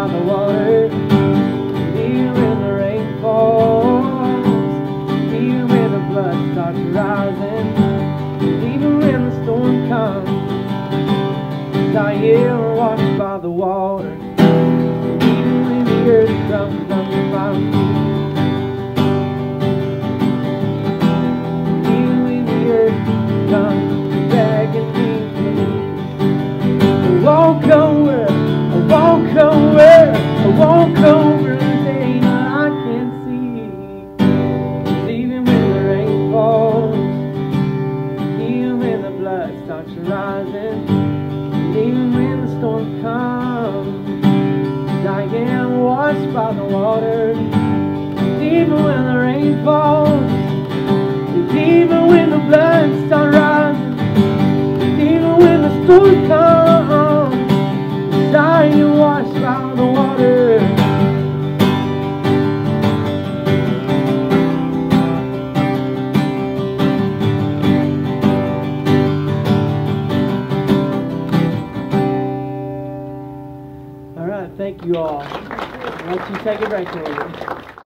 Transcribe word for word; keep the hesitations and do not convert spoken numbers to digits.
by the water. Even when the rain falls, even when the blood starts rising, even when the storm comes, I am washed by the water. Even when the earth crumbles under my feet, even when the earth comes begging me please, I walk over, I walk over, I walk over the day that I can see. Even when the rain falls, even when the blood starts rising, even when the storm comes, I am washed by the water. Even when the rain falls, even when the blood starts rising, even when the storm comes, I am washed by the water. All right, thank you all. I'll let you take a break a little bit.